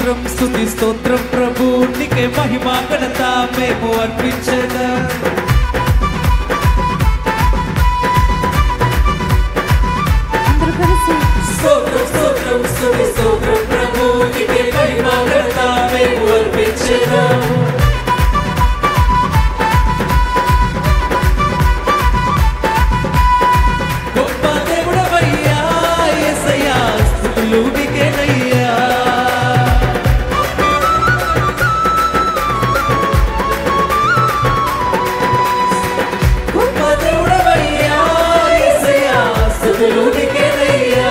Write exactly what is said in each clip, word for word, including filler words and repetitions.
స్తోత్రం స్తుతి స్తోత్రం ప్రభు నీకే మహిమ ఘనత మేము అర్పించేదా స్తోత్రం స్తోత్రం స్తుతి స్తోత్రం ప్రభు నీకే మహిమ ఘనత మేము అర్పించేదా గొప్ప దేవుడవయ్యా యేసయ్యా స్తుతులు నీకేనయ్యా గొప్ప దేవుడవయ్యా యేసయ్యా స్తుతులు నీకేనయ్యా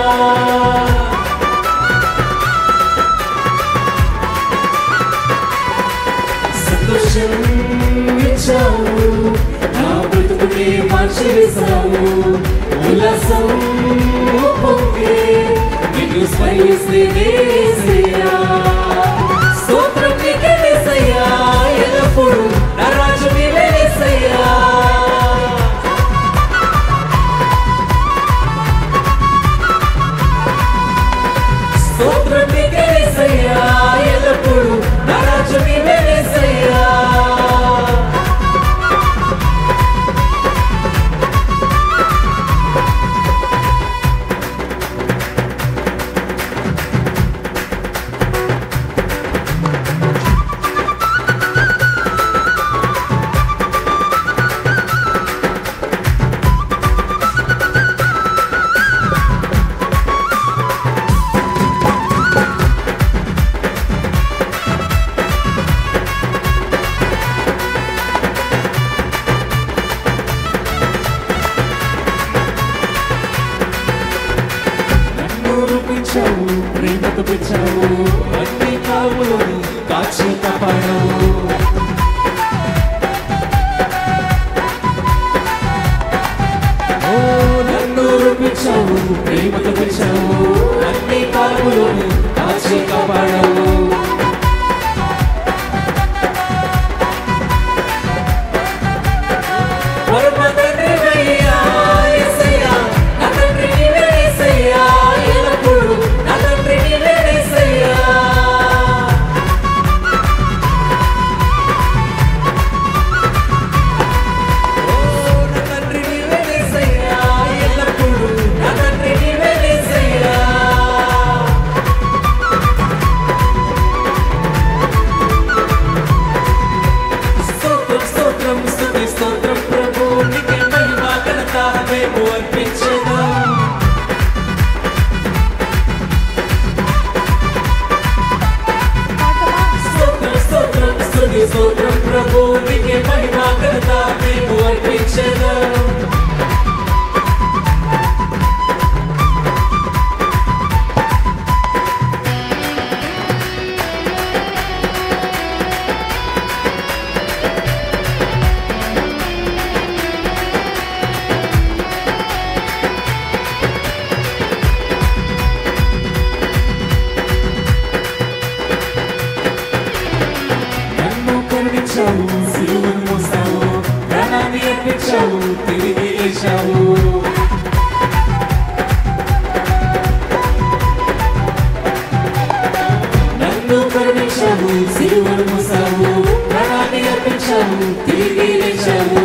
సంతోషం ఇచ్చావు నా బ్రతుకునే మార్చేసావు ఉల్లాసం పొంగే నిన్ను స్మరిస్తే యేసయ్యా స్తోత్రం నీకే యేసయ్యా ఎల్లప్పుడూ నా రాజు నీవే యేసయ్యా స్తోత్రం నీకే యేసయ్యా ఎల్లప్పుడూ నా రాజు నీవే యేసయ్యా ప్రేమతో పెంచావు అన్ని కావులను కాచి కాపాడావు ఓ నన్ను రూపించావు ప్రేమతో పెంచావు అన్ని కావులను కాచి కాపాడావు స్తోత్రం ప్రభు నీకే మహిమ ఘనత మేము అర్పించేదా సిలువను మోసావు ప్రాణాన్ని అర్పించావు తిరిగి లేచావు నన్ను కరుణించావు సిలువను మోసావు ప్రాణాన్ని అర్పించావు తిరిగి లేచావు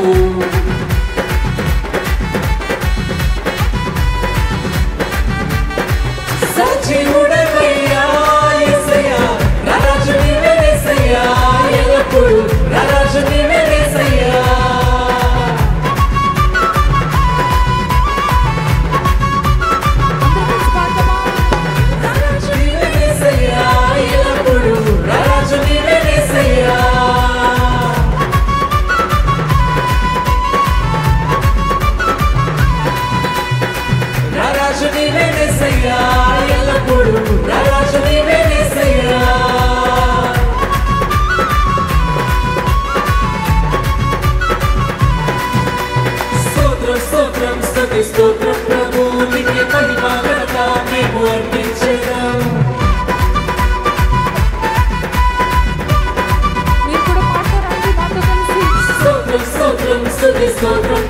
సజీవుడవయ్యా యేసయ్యా నా రాజు నీవే యేసయ్యా ఎల్లప్పుడూ నా రాజు నీవే యేసయ్యా నా రాజు నీవే యేసయ్యా ఎల్లప్పుడూ నా రాజు నీవే యేసయ్యా నా రాజు నీవే యేసయ్యా ఎల్లప్పుడూ నా రాజు నీవే యేసయ్యా స్తోత్రం స్తుతి స్తోత్రం ప్రభు నీకే మహిమ ఘనత మేము అర్పించేదాం స్తోత్రం స్తోత్రం స్తుతి స్తోత్రం